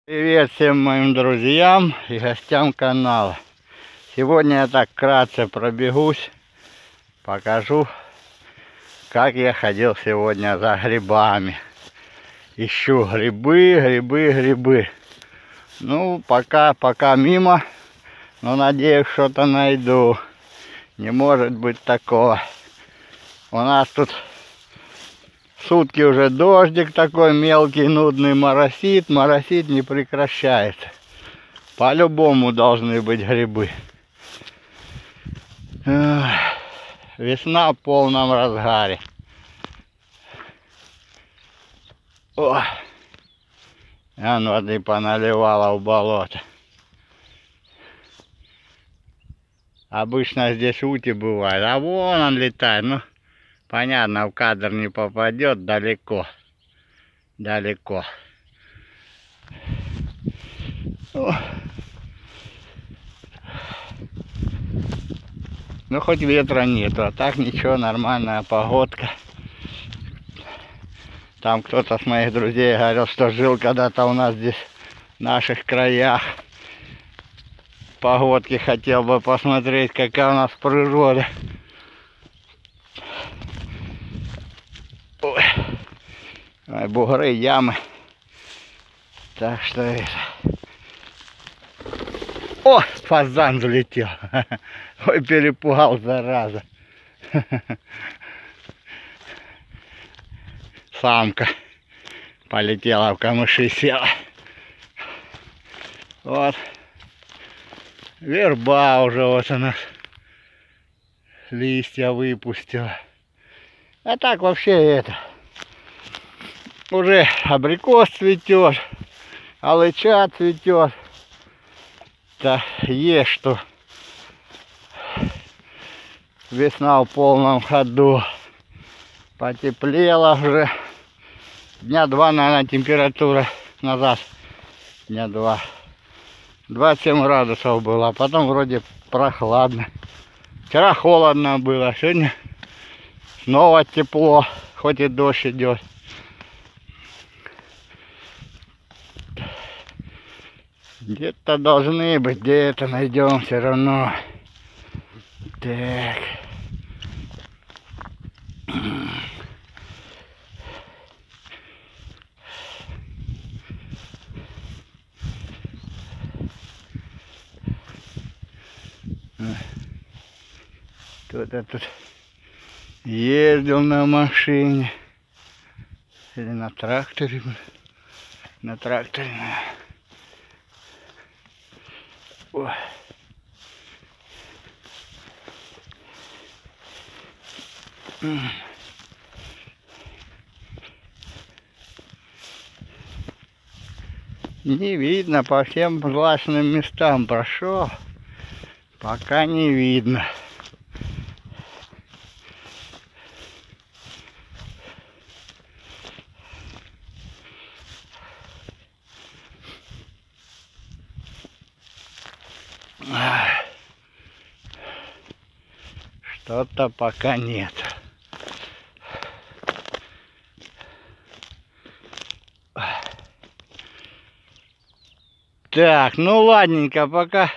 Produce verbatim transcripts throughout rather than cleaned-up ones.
Привет всем моим друзьям и гостям канала. Сегодня я так вкратце пробегусь, покажу, как я ходил сегодня за грибами. Ищу грибы, грибы, грибы. Ну, пока, пока мимо, но надеюсь, что-то найду. Не может быть такого. У нас тут сутки уже дождик такой мелкий, нудный, моросит, моросит, не прекращается. По-любому должны быть грибы. Весна в полном разгаре. О, он воды поналивала в болото. Обычно здесь ути бывает, а вон он летает. Ну, понятно, в кадр не попадет, далеко. Далеко. О. Ну, хоть ветра нету, а так ничего, нормальная погодка. Там кто-то с моих друзей говорил, что жил когда-то у нас здесь, в наших краях. Погодки хотел бы посмотреть, какая у нас природа. Ой, Ой бугры, ямы. Так что это... О, фазан залетел. Ой, перепугал, зараза. Самка полетела в камыши, села. Вот. Верба уже вот у нас листья выпустила. А так вообще это. Уже абрикос цветет, алыча цветет. Да, есть что. Весна в полном ходу. Потеплело уже. Дня два, наверное, температура назад. Дня два. двадцать семь градусов было, а потом вроде прохладно. Вчера холодно было, сегодня снова тепло, хоть и дождь идет. Где-то должны быть, где-то найдем все равно. Так. Кто-то тут ездил на машине. Или на тракторе. На тракторе. О. Не видно, по всем злачным местам прошел. Пока не видно. Что-то пока нет. Так, ну ладненько, пока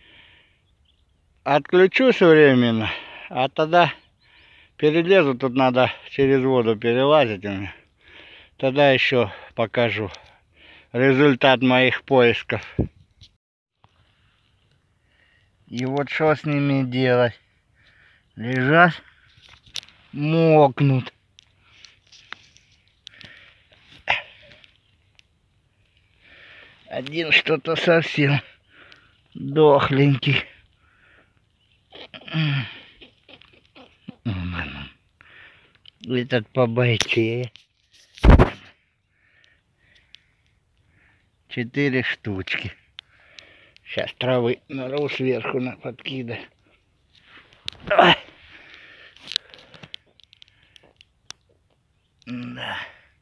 отключусь временно, а тогда перелезу, тут надо через воду перелазить у меня. Тогда еще покажу результат моих поисков. И вот что с ними делать? Лежат, мокнут. Один что-то совсем дохленький. Этот побойчее. Четыре штучки. Сейчас травы нарву сверху на подкида. Да.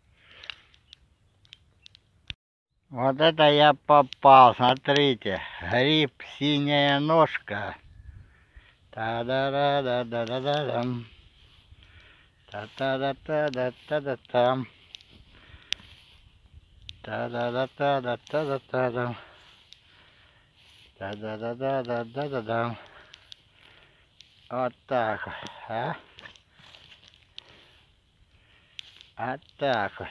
Вот это я попал, смотрите, гриб синяя ножка. Та-да-да-да-да-да-дам. Та-та-да-та-да-та-да-там. Та-да-да-та-да-та-да-та-дам. Та-да-да-да-да-да-да-дам. Вот так вот, а? Вот так вот.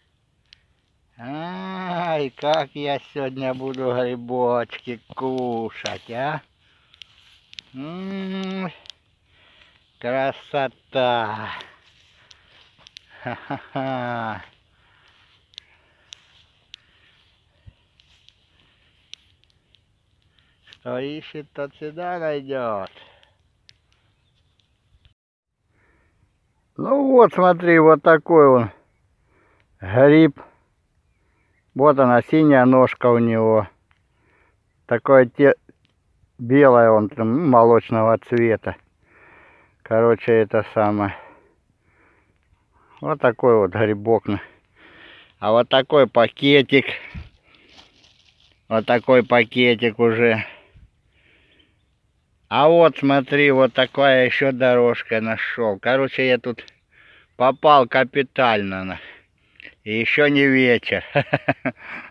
Ай, как я сегодня буду грибочки кушать, а? М-м-м, красота! Ха-ха-ха! Кто ищет, тот всегда найдет. Ну вот, смотри, вот такой он гриб. Вот она, синяя ножка у него. Такое те... белое он там, молочного цвета. Короче, это самое. Вот такой вот грибок. А вот такой пакетик. Вот такой пакетик уже. А вот смотри, вот такая еще дорожка нашел. Короче, я тут попал капитально. И еще не вечер.